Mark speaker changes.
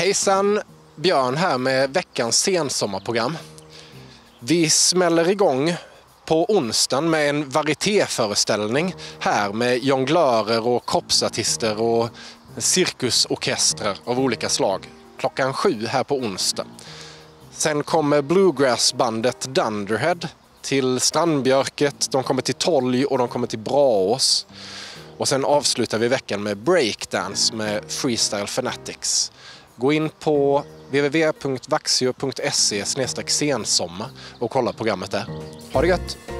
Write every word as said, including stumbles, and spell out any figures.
Speaker 1: Hejsan, Björn här med veckans sensommarprogram. Vi smäller igång på onsdagen med en varietéföreställning här med jonglörer och kroppsartister och cirkusorkestrar av olika slag. Klockan sju här på onsdag. Sen kommer bluegrassbandet Dunderhead till Strandbjörket, de kommer till Tolj och de kommer till Braås. Och sen avslutar vi veckan med breakdance med Freestyle Fanatics. Gå in på w w w punkt vaxjö punkt se slash scensommar och kolla programmet där. Ha det gött!